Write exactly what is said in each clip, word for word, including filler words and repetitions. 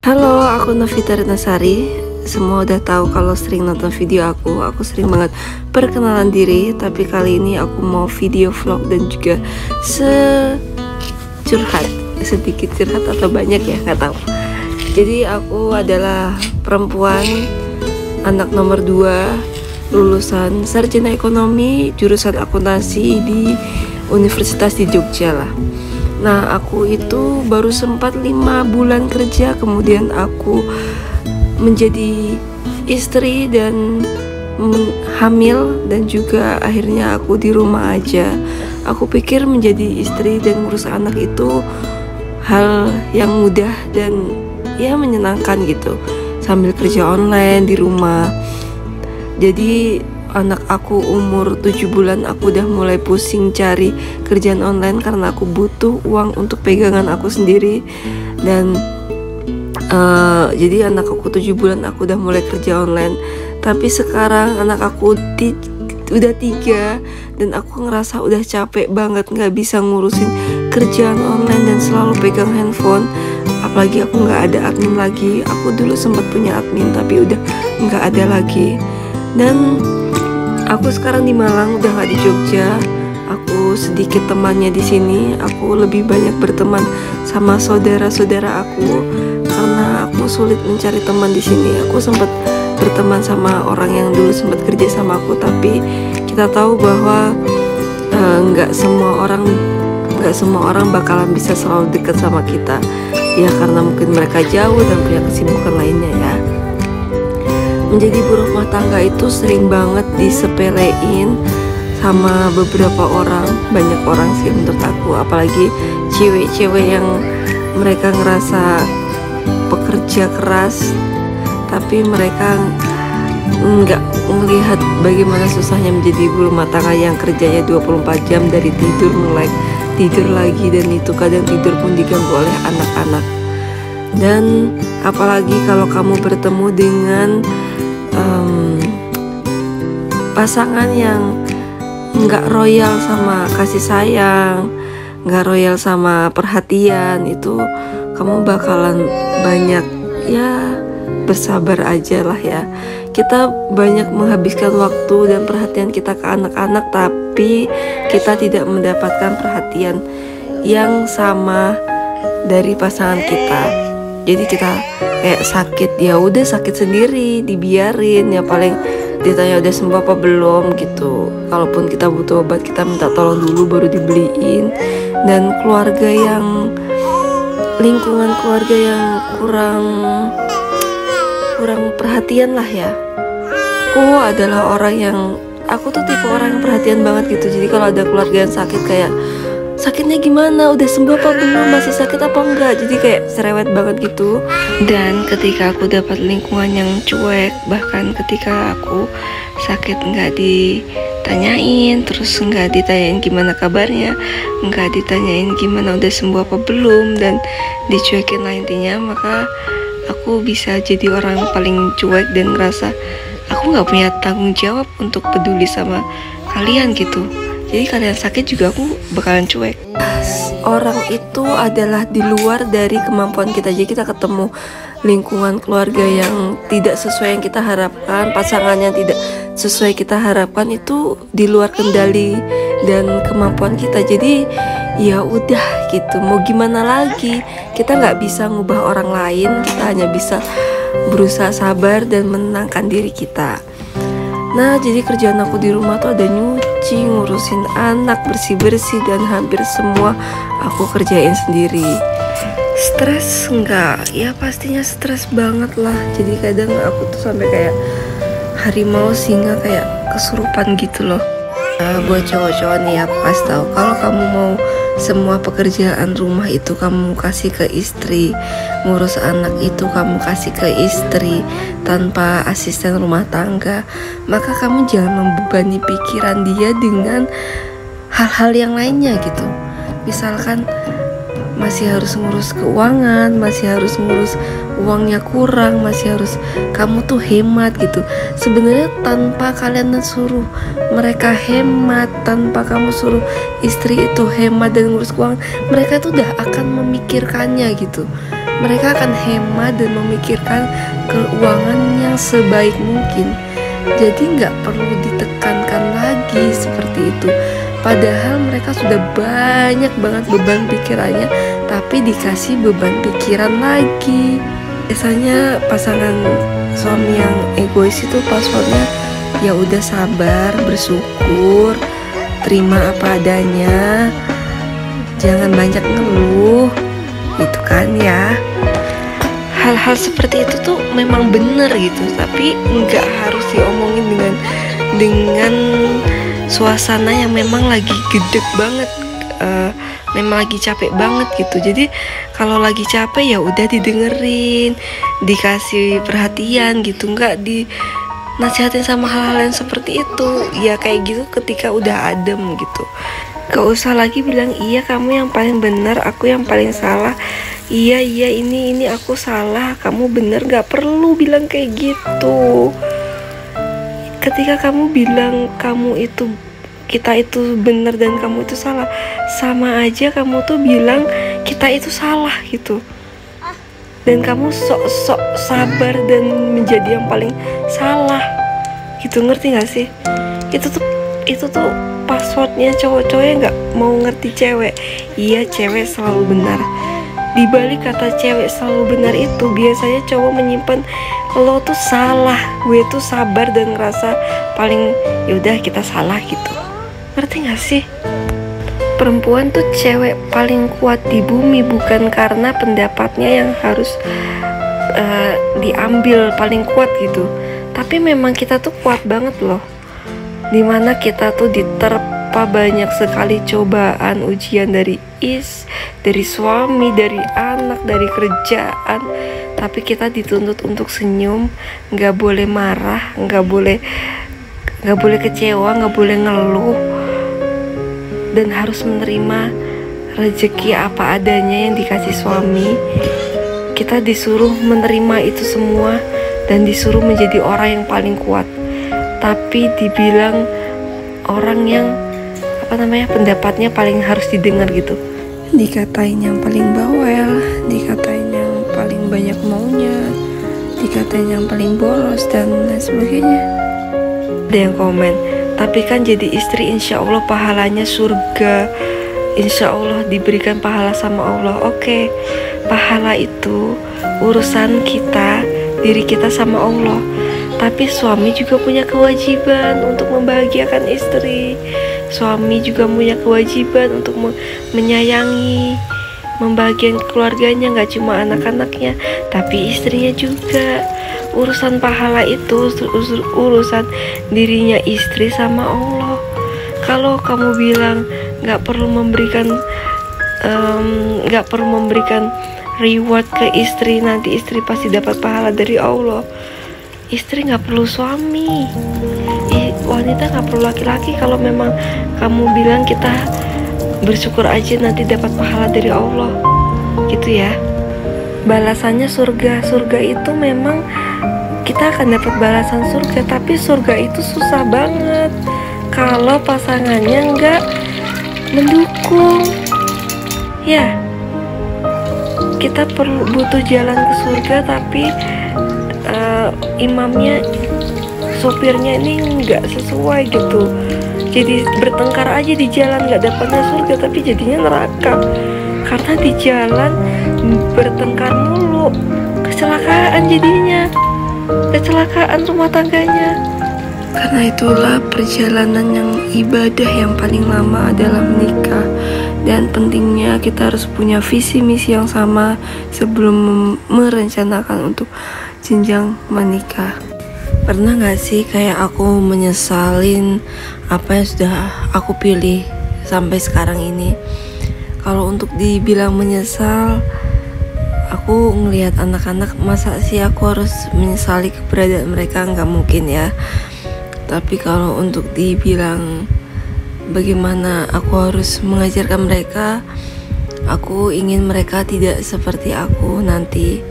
Halo, aku Novita Retnasari. Semua udah tahu kalau sering nonton video aku. Aku sering banget perkenalan diri, tapi kali ini aku mau video vlog dan juga securhat, sedikit curhat atau banyak ya, nggak tahu. Jadi aku adalah perempuan, anak nomor dua, lulusan sarjana ekonomi, jurusan akuntansi di Universitas di Jogja lah. Nah, aku itu baru sempat lima bulan kerja, kemudian aku menjadi istri dan hamil, dan juga akhirnya aku di rumah aja. Aku pikir menjadi istri dan ngurus anak itu hal yang mudah dan ya menyenangkan gitu, sambil kerja online di rumah. Jadi anak aku umur tujuh bulan aku udah mulai pusing cari kerjaan online karena aku butuh uang untuk pegangan aku sendiri. Dan uh, jadi anak aku tujuh bulan aku udah mulai kerja online. Tapi sekarang anak aku ti udah tiga dan aku ngerasa udah capek banget gak bisa ngurusin kerjaan online dan selalu pegang handphone. Apalagi aku gak ada admin lagi. Aku dulu sempat punya admin tapi udah gak ada lagi. Dan aku sekarang di Malang, udah gak di Jogja. Aku sedikit temannya di sini. Aku lebih banyak berteman sama saudara-saudara aku karena aku sulit mencari teman di sini. Aku sempat berteman sama orang yang dulu sempat kerja sama aku, tapi kita tahu bahwa nggak uh, semua orang nggak semua orang bakalan bisa selalu dekat sama kita. Ya karena mungkin mereka jauh dan punya kesibukan lainnya ya. Menjadi ibu rumah tangga itu sering banget disepelein sama beberapa orang, banyak orang sih menurut aku, apalagi cewek-cewek yang mereka ngerasa pekerja keras tapi mereka nggak melihat bagaimana susahnya menjadi ibu rumah tangga yang kerjanya dua puluh empat jam, dari tidur melek, tidur lagi, dan itu kadang tidur pun diganggu oleh anak-anak. Dan apalagi kalau kamu bertemu dengan Um, pasangan yang nggak royal sama kasih sayang, nggak royal sama perhatian, itu kamu bakalan banyak ya bersabar aja lah ya. Kita banyak menghabiskan waktu dan perhatian kita ke anak-anak, tapi kita tidak mendapatkan perhatian yang sama dari pasangan kita. Jadi kita kayak sakit, ya udah sakit sendiri, dibiarin, ya paling ditanya udah sembuh apa belum gitu. Kalaupun kita butuh obat, kita minta tolong dulu baru dibeliin. Dan keluarga yang lingkungan keluarga yang kurang kurang perhatian lah ya. Aku adalah orang yang aku tuh tipe orang yang perhatian banget gitu. Jadi kalau ada keluarga yang sakit, kayak sakitnya gimana, udah sembuh apa belum, masih sakit apa enggak, jadi kayak cerewet banget gitu. Dan ketika aku dapat lingkungan yang cuek, bahkan ketika aku sakit nggak ditanyain, terus nggak ditanyain gimana kabarnya, nggak ditanyain gimana udah sembuh apa belum, dan dicuekin lah intinya, maka aku bisa jadi orang paling cuek dan ngerasa aku nggak punya tanggung jawab untuk peduli sama kalian gitu. Jadi kalian sakit juga aku bakalan cuek. Orang itu adalah di luar dari kemampuan kita. Jadi kita ketemu lingkungan keluarga yang tidak sesuai yang kita harapkan, pasangan yang tidak sesuai kita harapkan, itu di luar kendali dan kemampuan kita. Jadi ya udah gitu, mau gimana lagi. Kita nggak bisa ngubah orang lain, kita hanya bisa berusaha sabar dan menenangkan diri kita. Nah, jadi kerjaan aku di rumah tuh ada nyuci, ngurusin anak, bersih-bersih, dan hampir semua aku kerjain sendiri. Stres enggak? Ya pastinya stres banget lah. Jadi kadang aku tuh sampai kayak harimau singa, kayak kesurupan gitu loh. Nah, buat cowok-cowok nih ya, pas tahu kalau kamu mau semua pekerjaan rumah itu kamu kasih ke istri, ngurus anak itu kamu kasih ke istri tanpa asisten rumah tangga, maka kamu jangan membebani pikiran dia dengan hal-hal yang lainnya gitu. Misalkan masih harus ngurus keuangan, masih harus ngurus uangnya kurang, masih harus kamu tuh hemat gitu. Sebenarnya tanpa kalian suruh mereka hemat, tanpa kamu suruh istri itu hemat dan ngurus keuangan, mereka tuh udah akan memikirkannya gitu. Mereka akan hemat dan memikirkan keuangan yang sebaik mungkin. Jadi nggak perlu ditekankan lagi seperti itu. Padahal mereka sudah banyak banget beban pikirannya, tapi dikasih beban pikiran lagi. Biasanya pasangan suami yang egois itu passwordnya ya udah sabar, bersyukur, terima apa adanya, jangan banyak ngeluh, gitu kan ya. Hal-hal seperti itu tuh memang bener gitu, tapi nggak harus diomongin dengan dengan suasana yang memang lagi gedek banget, uh, memang lagi capek banget gitu. Jadi kalau lagi capek ya udah didengerin, dikasih perhatian gitu, nggak di nasihatin sama hal-hal yang seperti itu. Ya kayak gitu ketika udah adem gitu. Gak usah lagi bilang iya kamu yang paling benar, aku yang paling salah. Iya iya ini ini aku salah, kamu benar. Gak perlu bilang kayak gitu. Ketika kamu bilang kamu itu kita itu benar dan kamu itu salah, sama aja kamu tuh bilang kita itu salah gitu. Dan kamu sok-sok sabar dan menjadi yang paling salah gitu, ngerti gak sih? Itu tuh itu tuh passwordnya cowok-cowoknya nggak mau ngerti cewek. Iya cewek selalu benar. Di balik kata cewek selalu benar itu biasanya cowok menyimpan lo tuh salah, gue tuh sabar dan ngerasa paling yaudah kita salah gitu. Ngerti gak sih? Perempuan tuh cewek paling kuat di bumi, bukan karena pendapatnya yang harus uh, diambil paling kuat gitu, tapi memang kita tuh kuat banget loh. Dimana kita tuh diterpa banyak sekali cobaan, ujian dari is, dari suami, dari anak, dari kerjaan, tapi kita dituntut untuk senyum, nggak boleh marah, nggak boleh nggak boleh kecewa, nggak boleh ngeluh, dan harus menerima rezeki apa adanya yang dikasih suami. Kita disuruh menerima itu semua dan disuruh menjadi orang yang paling kuat. Tapi dibilang orang yang apa namanya pendapatnya paling harus didengar gitu, dikatain yang paling bawel, dikatain yang paling banyak maunya, dikatain yang paling boros dan lain sebagainya. Ada yang komen, tapi kan jadi istri insya Allah pahalanya surga, insya Allah diberikan pahala sama Allah. Oke, pahala itu urusan kita, diri kita sama Allah. Tapi suami juga punya kewajiban untuk membahagiakan istri. Suami juga punya kewajiban untuk menyayangi, membahagiakan keluarganya, gak cuma anak-anaknya, tapi istrinya juga. Urusan pahala itu urusan dirinya istri sama Allah. Kalau kamu bilang gak perlu memberikan um, gak perlu memberikan reward ke istri, nanti istri pasti dapat pahala dari Allah. Istri nggak perlu suami, wanita nggak perlu laki-laki. Kalau memang kamu bilang kita bersyukur aja nanti dapat pahala dari Allah, gitu ya. Balasannya surga. Surga itu memang kita akan dapat balasan surga, tapi surga itu susah banget kalau pasangannya nggak mendukung. Ya, kita perlu butuh jalan ke surga, tapi Uh, imamnya, sopirnya ini nggak sesuai gitu. Jadi bertengkar aja di jalan, nggak dapatnya surga tapi jadinya neraka. Karena di jalan bertengkar mulu, kecelakaan jadinya, kecelakaan rumah tangganya. Karena itulah perjalanan yang ibadah yang paling lama adalah menikah. Dan pentingnya kita harus punya visi misi yang sama sebelum merencanakan untuk jenjang menikah. Pernah gak sih kayak aku menyesalin apa yang sudah aku pilih sampai sekarang ini? Kalau untuk dibilang menyesal, aku ngelihat anak-anak, masa sih aku harus menyesali keberadaan mereka? Nggak mungkin ya. Tapi kalau untuk dibilang bagaimana aku harus mengajarkan mereka, Aku ingin mereka tidak seperti aku nanti.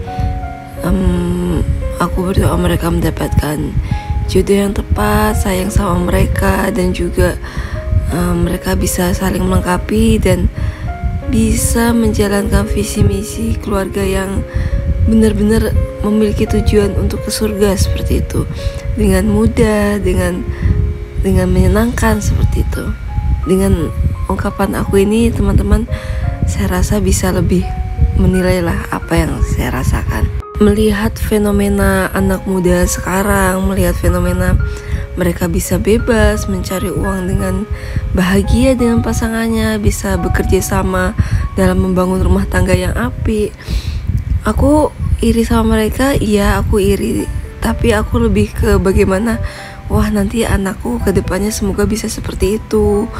um, Aku berdoa mereka mendapatkan jodoh yang tepat, sayang sama mereka, dan juga um, mereka bisa saling melengkapi dan bisa menjalankan visi misi keluarga yang benar-benar memiliki tujuan untuk ke surga seperti itu, dengan mudah, dengan dengan menyenangkan seperti itu. Dengan ungkapan aku ini, teman-teman, saya rasa bisa lebih menilailah apa yang saya rasakan. Melihat fenomena anak muda sekarang, melihat fenomena mereka bisa bebas mencari uang dengan bahagia dengan pasangannya, bisa bekerja sama dalam membangun rumah tangga yang apik. Aku iri sama mereka, iya aku iri, tapi aku lebih ke bagaimana, wah nanti anakku ke depannya semoga bisa seperti itu.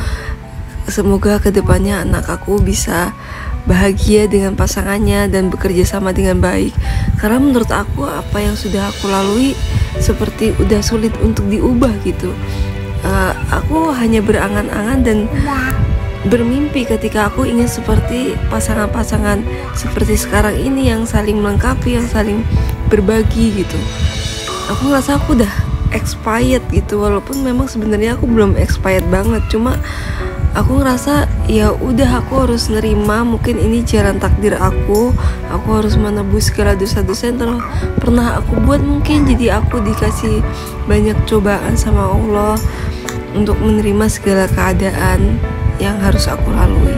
Semoga ke depannya anak aku bisa bahagia dengan pasangannya dan bekerja sama dengan baik. Karena menurut aku apa yang sudah aku lalui seperti udah sulit untuk diubah gitu. uh, Aku hanya berangan-angan dan bermimpi ketika aku ingin seperti pasangan-pasangan seperti sekarang ini, yang saling melengkapi, yang saling berbagi gitu. Aku ngerasa aku udah expired gitu, walaupun memang sebenarnya aku belum expired banget, cuma aku ngerasa ya udah aku harus nerima, mungkin ini jalan takdir aku. Aku harus menebus segala dosa-dosa yang telah pernah aku buat mungkin. Jadi aku dikasih banyak cobaan sama Allah untuk menerima segala keadaan yang harus aku lalui.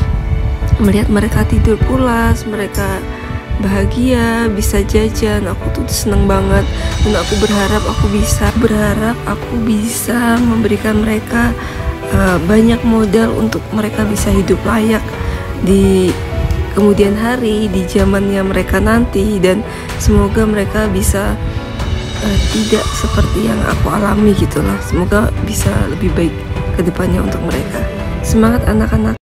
Melihat mereka tidur pulas, mereka bahagia, bisa jajan, aku tuh seneng banget. Dan aku berharap aku bisa berharap aku bisa memberikan mereka Uh, banyak modal untuk mereka bisa hidup layak di kemudian hari, di zamannya mereka nanti. Dan semoga mereka bisa uh, tidak seperti yang aku alami gitulah. Semoga bisa lebih baik ke depannya untuk mereka. Semangat anak-anak.